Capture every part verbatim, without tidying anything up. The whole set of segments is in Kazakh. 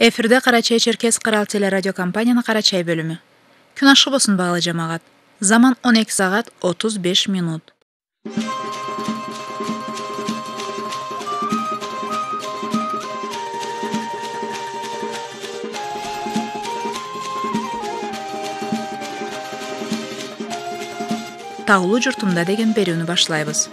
Эфирде Карачай-Черкес Кырал телерадио компанияны Карачай бөлүмү. Күн ашы болсун багалы жамагат. Заман он эки сагат отуз беш минут. Таулуу журтумда деген берүүнү башлайбыз.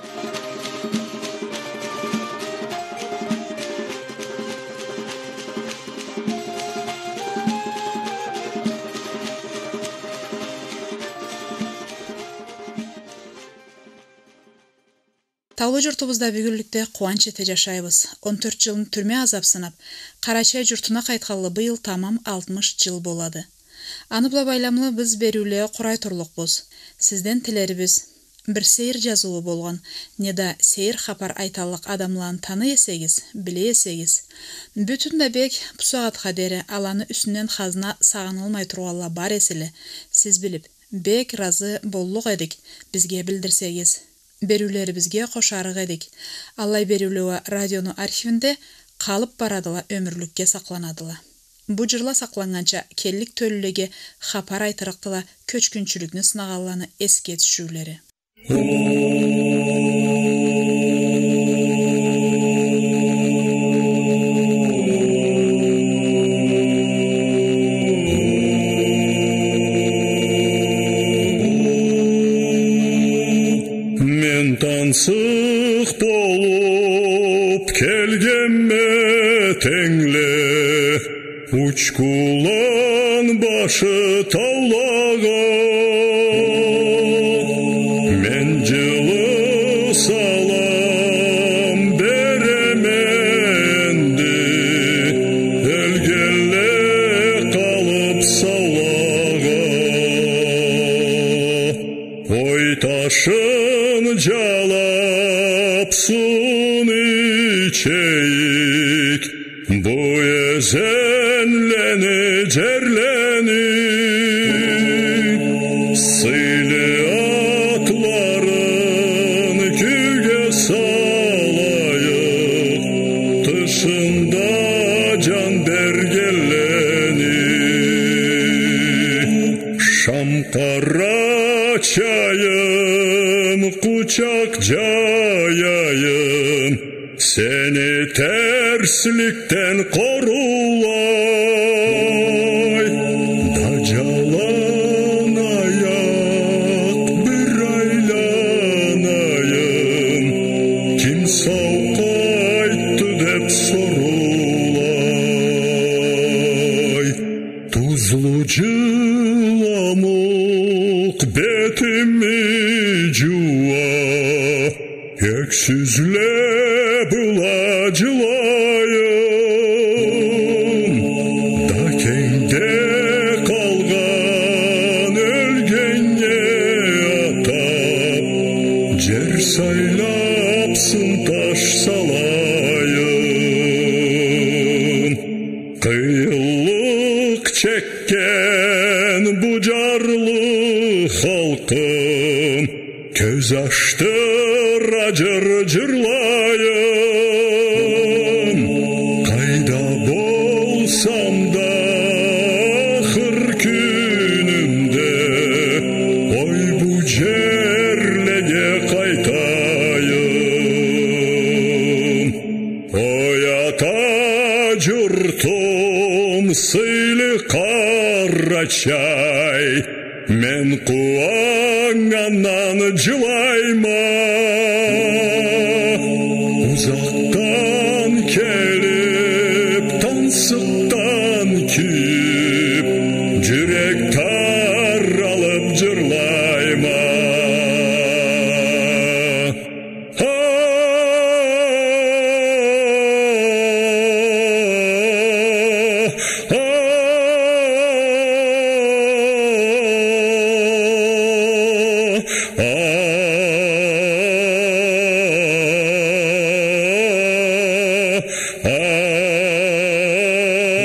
Таулуу журтубузда бүгүнлүктө кубанч эте жашайбыз. он төрт жылын түрмө азап сынап, Карачай журтуна кайткалы быйыл тамам алтымыш жыл болду. Аны була байламлы биз берүүлөө курай турлукпуз. Сизден тилерибиз бир сейир жазуу болгон, не да сейир хабар айталык адамларын таны эсегиз, биле эсегиз. Бүтүн да бек пусагат кадери аланы үстүнөн хазына сагынылмай тургала бар эсиле. Сиз билип, бек разы боллук эдик бизге билдирсегиз. Берүүлерибизге кошарык эдик. Аллай берүүлөө радиону архивинде калып барадыла, өмүрлүккө сакланадыла. Бу жырла сакланганча келлик төлүлеге хабар айтырыктыла көчкүнчүлүкнү сынагалланы эске түшүрүлөрү. Тансық болып келгенме теңле, учкулан башы таулаға. Мен жылы салам беременді, өлгелі қалып саулаға. Ой ташын жалап суны içeyik, bu ezenleni cerlenik, sıйlı atların küge salayık, dışında can bergelenik. Şam kara çayım, kucak cayayım, seni terslikten korulay. Dacalan ayak bir aylanayım, kim savkaytı dep sorulay. Tuzlu cılamuk betimi juva, öksüzle bulacılayım. Da kende kalgan ölgenge atap, cer saylapsın taş salayım. Kıyılık çekken bu carlı halkım, göz açtır acır cırlayım. Kayda bolsam da ahır günümde, oy bu cerlege kaytayım. Oy ata jurtum sıйlı Карачай, men kuangandan жылайма. Uzaktan kelip, tansıktan kip, jürek taralıp jırlayma. Ah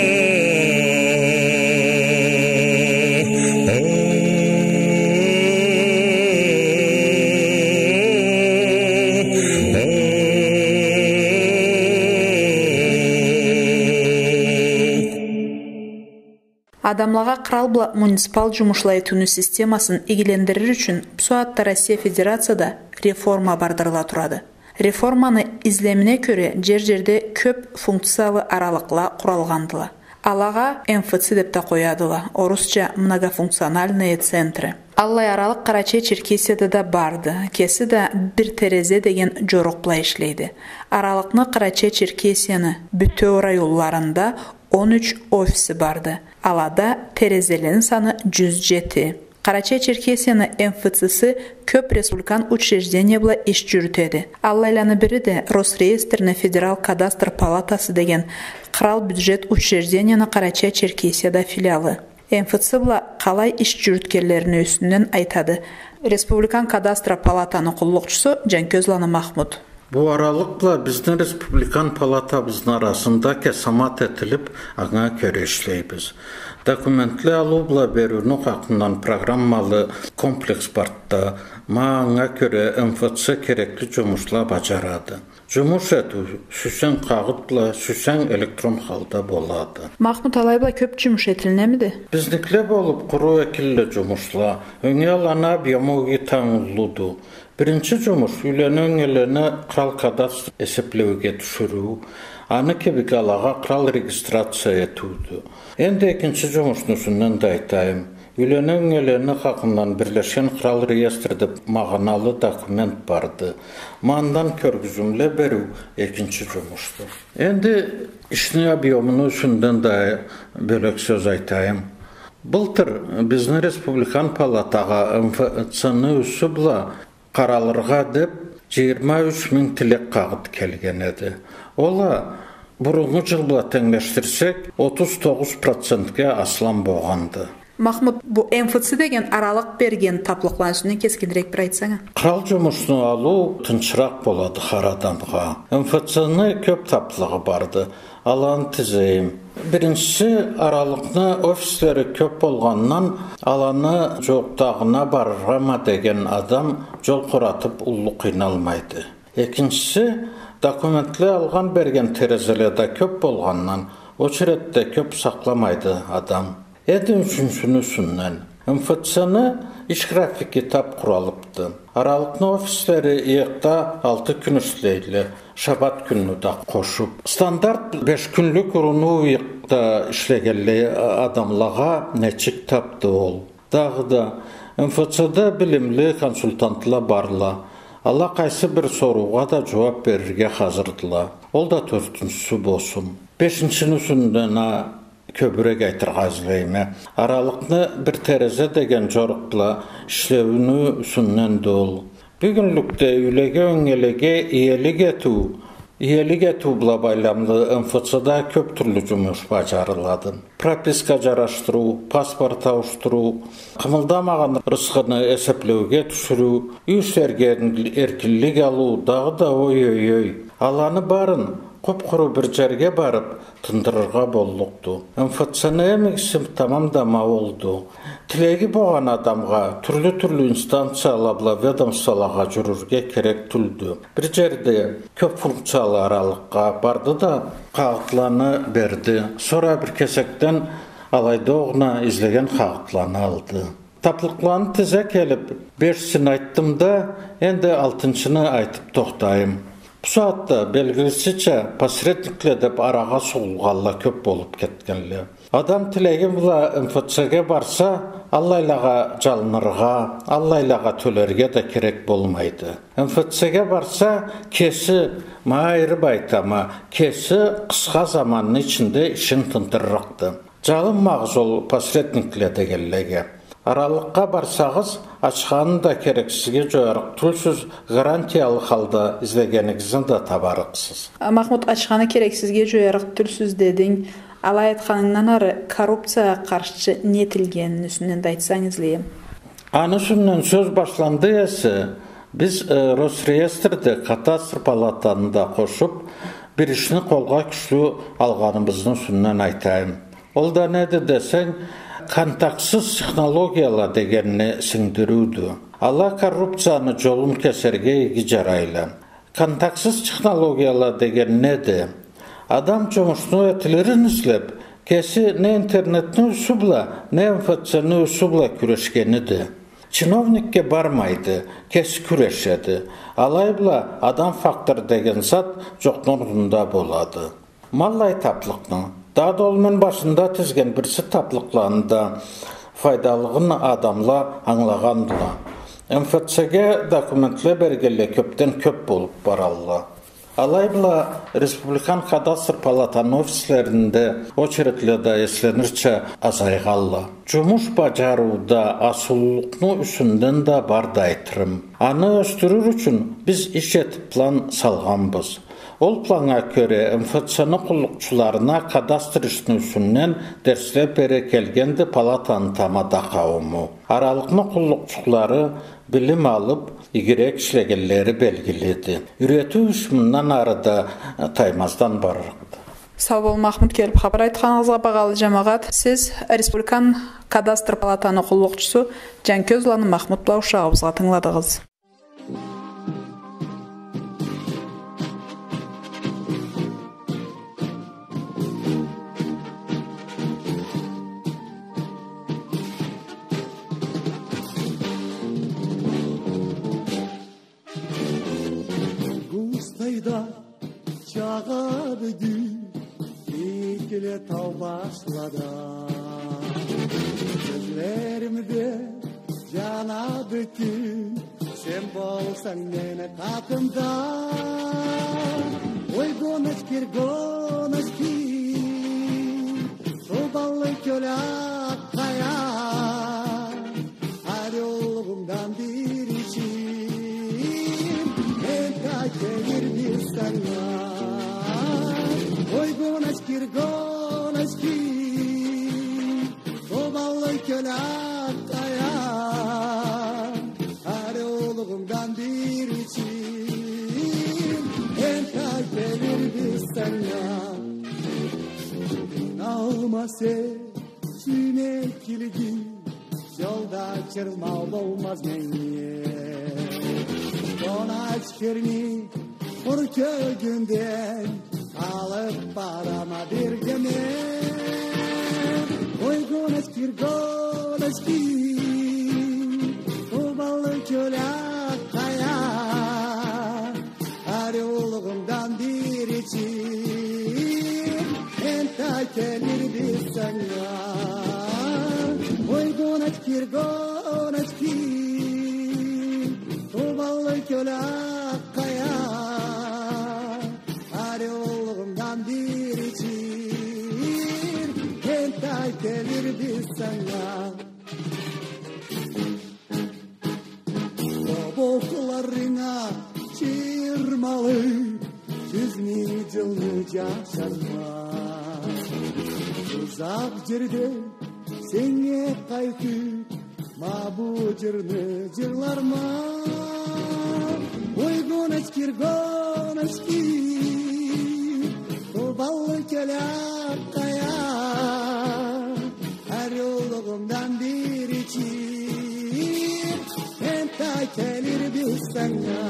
Адамлага кыралбла муниципал жумушлай түнү системасын игилендирир үчүн Псуатта Россия Федерацияда реформа бардырыла турады. Реформаны излемине көрө жер-жерде көп функциялы аралыкла куралгандыла. Алага эм эф цэ деп та коядыла, орусча многофункциональные центры. Аллай аралык Карачай-Черкесияда да барды. Кеси да бир терезе деген жорок бла иштейди. Аралыкны Карачай-Черкесияны бүтөө районларында он үч офиси барды. Алада терезелерин саны жүз жети. Карачай-Черкесияны эм эф цэсы көп республикан учреждение бла иш жүрүтөдү. Аллайланы бири де Росреестрный федерал кадастр палатасы деген кырал бюджет учреждениянын Карачай-Черкесияда филиалы. эм эф цэ бла калай иш жүрүткерлеринин үстүнөн айтады. Республикан кадастр палатанын куллукчусу Жанкөзлана Махмуд. Бу аралыкла биздин республикан палатабыздын арасында кесамат этилип, ага көрө иштейбиз. Документле алуу бла берүүнү хакынан программалы комплекс бартта, мага көрө эм эф цэ керектүү жумушлар бажарады. Жумуш этүү сүсен кагыт бла, сүсен электрон халда болады. Махмуд алайбла көп жумуш этилинемиди? Биздикле болуп куруу экилле жумушлар. Өңел ана биомоги таңылуду. Биринчи жумуш үйлөнөн элени кырал кадастр эсеплөөгө түшүрүү, аны кебикалага кырал регистрация этүүдү. Энди экинчи жумуштун да айтайым. Үйлөнөн элени хакынан Бирлешкен Кырал реестр деп маганалы документ барды. Мандан көргүзүмле берүү экинчи жумушту. Энди ишни объемуну үчүндөн да бөлөк сөз айтайым. Былтыр биздин республикан палатага эм эф цэны үсү бла каралырга деп жыйырма үч миң тилек кагыт келген эди. Ола бурунку жыл бла теңештирсек отуз тогуз процентке аслан болгонду. Махмуд, бу эм эф цэ деген аралык берген таплыклар үстүнөн кескинирээк бир айтсаңа. Кырал жумушун алуу тынчыраак болот ар адамга. эм эф цэны көп таплыгы барды. Алан тизейм. Биринчisi аралыкны офистери көп болгоннан аланы жоктагына барыргама деген адам жол куратып улуу кыйналмайды. Экинчisi документле алган берген терезелерде көп болгоннан очередде көп сакламайды адам. Эди үчүнчүнүсүнөн эм эф цэны иш графики тап куралыпты. Аралыкны офистери ыйыкта алты күн иштейли, шабат күнү да кошуп. Стандарт беш күнлүк уруну ыйыкта иштегенли адамлага нечик тапты ол. Дагы да эм эф цэде билимли консультантлар барла. Ала кайсы бир сорууга да жооп берирге азырдыла. Ол да төртүнчүсү болсун. Бешинчинүсүндөн көбүрөөк айтырга излейм. Аралыкны бир терезе деген жорукла иштөөнү үсүнөн дол. Бүгүнлүктө үйлөгө өңелеге ийелик этүү, ийелик этүү бла байламлы эм эф цэда көп түрлүү жумуш бажарылады. Прописка жараштыруу, паспорт ауыштыруу, кымылдамаган рызкыны эсеплөөгө түшүрүү, үй сергерин эркинлик алуу, дагы да ой-ой-ой. Аланы барын куп-куру бир жерге барып тындырырга болдукту. эм эф цэны эмигисим тамамдама болду. Тилеги болгон адамга түрлүү-түрлүү инстанцияларга, ведомстволорго жүрүргө керек түлдү. Бир жерде көп функциялы аралыкка барды да кагытланы берди. Сора бир кесектен алайдоогуна излеген кагытланы алды. Таплыкланы тизе келип, бешсин айттым да, энди алтынчыны айтып токтайм. Псуатта белгилисиче посредниклер деп арага сугулганла көп болуп кеткенле. Адам тилеген була эм эф цэге барса, аллайлага жалынырга, аллайлага төлөргө да керек болмайды. эм эф цэге барса, кеси майырып айтама, кеси кыска замандын ичинде ишин тындырырыкты. Жалынмагыз ол посредниклер дегенлеге. Аралыкка барсагыз, ачканы да керек сизге жоярык түлсүз гарантиялык халда излегениңизден да табарыксыз. Махмуд, ачканы керек сизге жоярык түлсүз дедиң. Алай айтканыңдан ары коррупцияга каршы нетилгенин үстүнөн да айтсаңыз элем. Аны үстүнөн сөз башланды эсе, биз Росреестрде кадастр палатасында кошуп, бир ишни колго күчтүү алганыбыздын үстүнөн айтайм. Ол да неде десең, контактсыз технологиялар дегенни сиңдирүүдү. Ала коррупцияны жолун кесерге иги жарайлы. Контактсыз технологиялар деген неде? Адам жумушту этилерин излеп, Kesi ne internetni usubla, ne enfatsiyonu usubla küreşkenidi. Çinovnikке barmaydı, kes küreşedi. Alayla adam faktor degen zat joknurunda boladı. Mallay taplıqны, daha dolmen başında tizgen birisi taplıqlarında faydalığın adamla anlağandıla. Enfatsiyaga dokumentle bergelle köpten köp bolup baralla. Alayla Respublikan Kadastr Palatanın ofislerinde oçeretlerde eslenirçe azayğalla. Cumuş bacaruda asulluqnu üsünden de bardaytırım. Anı östürür üçün biz işet plan salğanbız. Ol plana göre enfatsiyonu kulluqçularına kadastr üstünüsünden dersler bere kelgendi palatanın tamada qavumu. Aralıqны kulluqçuları bilim alıp igirek işlegelleri belgiledi. Üretü üsmünden arada taymazdan barırdı. Sağ ol Mahmut kelip xabar aytqanыңызга багалы жамағат. Siz Республикан Kadastr Palatаны kulluqçusu Canköz-Lanı Mahmut bilan uşağımızga tыңladыңыз. Çağadı gün ikili tav başladı. Gözlerimde canadı gün sen bolsan meni katımda. Oy gonaç kir gonaç kir soballı köle kaya arolğumdan bir içim en kaçır bir sana. Oy gonaç kir gonaç kir soballı köle kaya arolğumdan bir içim en kaçır bir sana. Alma sesine kilgi yolda çırmal olmaz menye. Donaç kirni or köyünden alıp barama bir gemi. Oy gonaç kir gonaç kir o ballı köle kaya arolğumdan bir içim en ta gelir bir sana. Oy gonaç kir gonaç kir o ballı köle kaya arolğumdan bir içim en ta gelir bir sana. Boklarına çırmalı yüzünü cılını yaşarma. Uzak jirde senge kaytıp ma bu jırны jırlarma. Oy gonaç kir gonaç kir o ballı köle kaya arolğumdan bir içim en ta gelir bir sana.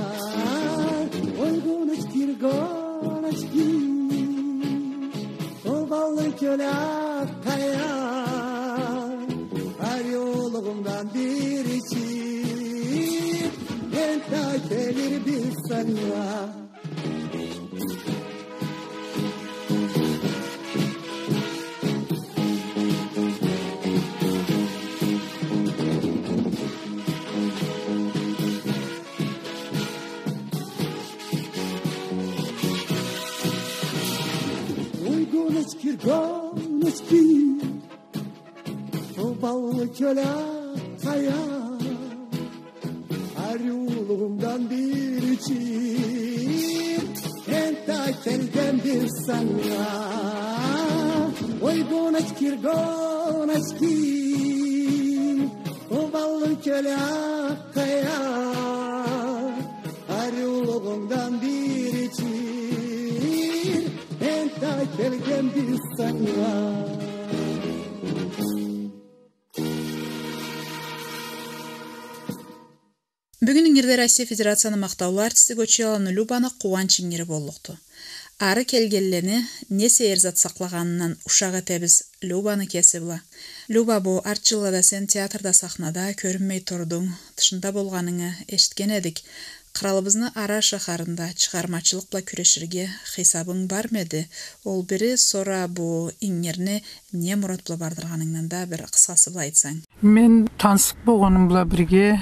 Oy gonaç kir gonaç kir o ballı köle kaya arolğumdan bir içim en ta gelir bir sana. Gonaç kir gonaç kir o ballı köle kaya arolğumdan bir içim en ta gelgen bir sana. Oy gonaç kir gonaç kir o ballı köle kaya arolğumdan bir içim en ta gelgen bir sana. Бүгін иңгерде Россия Федерацияны мақтаулы артисті Гочеланы Любаны Кубан чиңгері болуқты. Ары келгеллени не сейерзат саклаганынан ушак этебиз Любаны кесибла. Люба, бу арт жылда сен театрда сахнада көрүнмөй турдуң, тышында болганыңы эшиткен эдик. Кыралыбызны Ара шахарында чыгармачылык бла күреширге хисабың бар меди? Ол бири сора бу иңерни не мурат бла бардырганыңнан да бир кыскасы бла айтсаң. Мен тансык болгоным бла бирге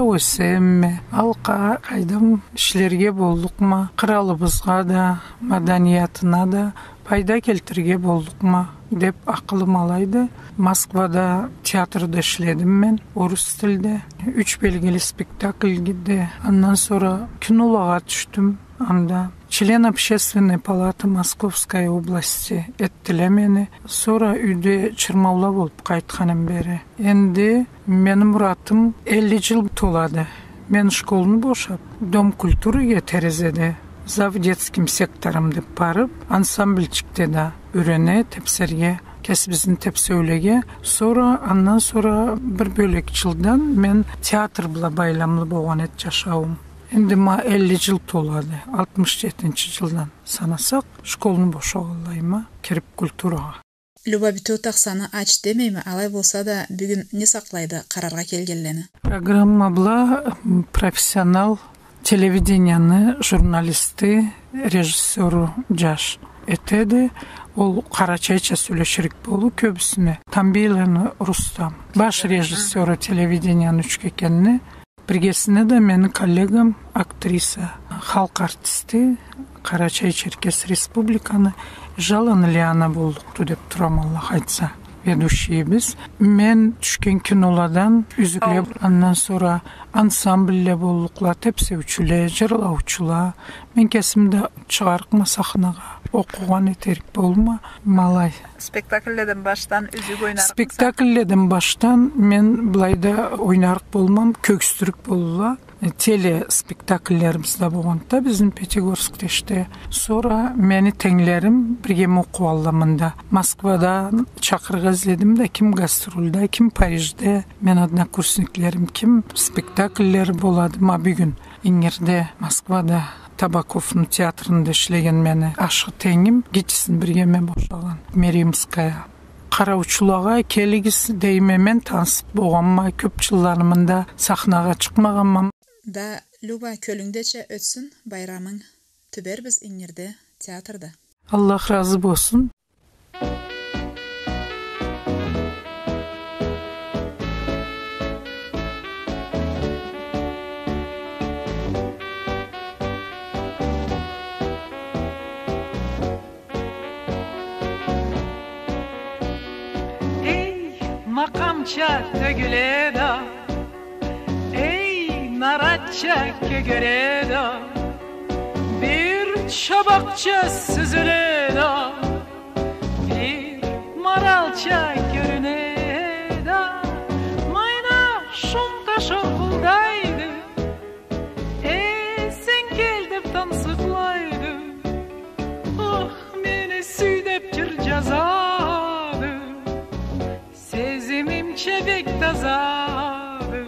сауэсем, алка кайдам ишлерге болдукма, кыралыбызга да, маданиятына да пайда келтирге болдукма деп акылым алайды. Москвада театрда иштедим мен, орус тилде. Үч белгили спектакльде. Андан sonra кинолога түштүм. Анда член общественной палаты Московской области эттиле мени. Sonra үйдө чырмаулап болуп кайтканым бери. Энди менин муратым элүү жыл толады. Мен школну бошоп, Дом культурыга терезеде зав детским сектором деп барып, ансамбльчикте да үйрөнө тепсерге, кесибизин тепсөөлөге. Sonra андан sonra бир бөлөк жылдан мен театр бла байламлы болгон эт жашабым. Энди ма элүү жыл толады. алтымыш жетинчи жылдан санасак, школну бошоголайма, кирип культурага. Люба бүтө таксаны ач демейми? Алай болса да бүгүн не саклайды карарга келгенлени? Программа бла профессионал телевиденияны журналисти, режиссеру жаш этеди. Ол карачайча сүйлөшүрүк болу көбүсүнө. Тамбиланы Рустам. Баш режиссеру телевиденияны үчкекенни. Биргесине да менин коллегам актриса, халк артисти, Карачай-Черкес республиканы Жалан Лиана болдукту деп турам, Аллах айтса. Ведущийбиз. Мен түшкен кинолардан үзүклеп, андан sonra ансамбльле болдукла, тепсеучуле, жырлаучула. Мен кесимде чыгарыкма сахнага. Окуган этерик болма, малай. Спектакльден баштан үзүк ойнарып. Спектакльден баштан мен былайда ойнарык болмам, көкстүрүк болула. Теле спектакльлерибизде болгонда биздин Пятигорскте иште. Sonra мени теңлерим бирге окуп алламында. Москвада чакырга изледим да, ким гастролда, ким Парижде. Мен однокурсниклерим ким спектакльлер болады ма бүгүн. Иңерде Москвада Табаковдун театрында иштеген мени ашык теңим кечисин бирге мен бошогон. Меримская. Караучулага келигиз дейме, мен танысып болгонма, көп жылдарымында сахнага чыкмаганмын. Да, Люба, көлүңдече өтсүн байрамың. Түбербиз иңерде театрда. Аллах разы болсун. Makamça tögüle da, ey naratça kögüle da, bir çabakça süzüle da, bir maralça görüne da, mayna şunta şokuldaydı, ey sen geldip tansıklaydı, ah beni süydep cır caza. Çevik tazadı.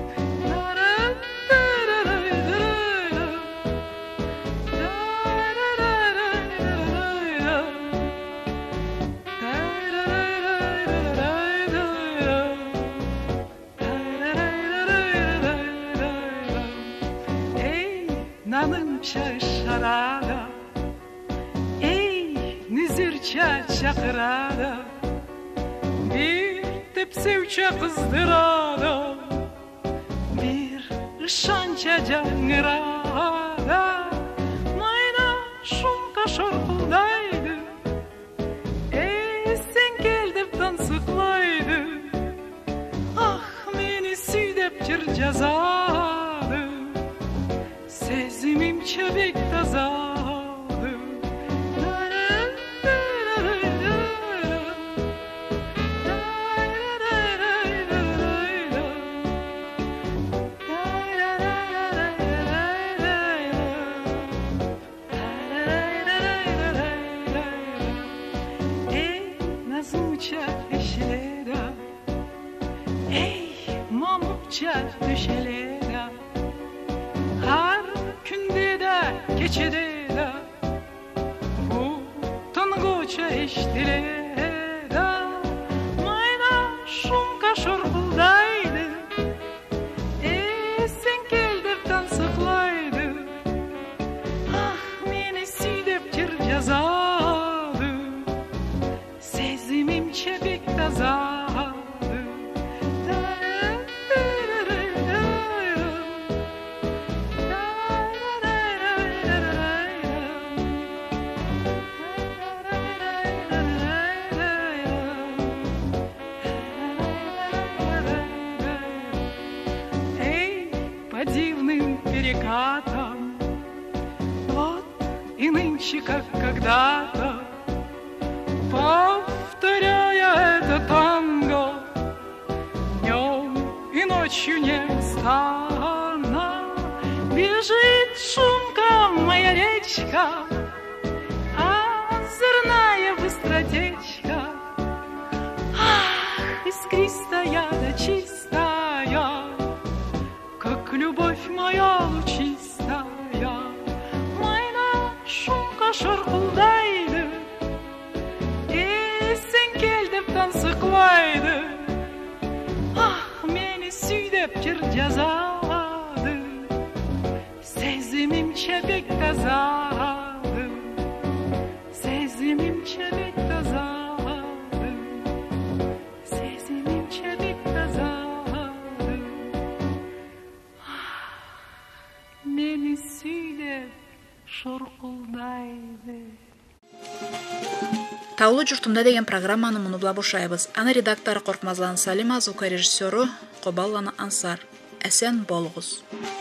Ey nanım şaşarada, ey nüzürçe çakırada, bir tepsivçe kızdırada, bir ışança cangırada, mayna şunta şarkıldaydı, ey sen geldip tansıklaydı, ah beni süydep cır cazadı, sezimim çebek tazadı. Düşelera, her günde de geçede de, эштеледі, майда шумка шорпылдайды, есен кел деп тансықлайды. Ах, мені сүй деп жыр жазады, сезімім чебек тазады. Дивным перекатом, вот и нынче, как когда-то, повторяя это танго, днем и ночью неустанно бежит шумка моя речка, озорная быстротечка. Ах, искристая да чистая, как любовь моя лучистая, майна шумка шарқылдайды, есен кел деп тансықлайды. Ах, мені сүй деп жыр жазады, сезімім чебек тазады, сезімім чебек тазады, сезімім чебек тазады. Meni süydep şorqulдайды. Таулы журтумда деген программаны муну була бушайбыз. Аны редакторы Коркмазлан Салима, звукорежиссеру Кобаллана Ансар. Эсен болуңуз.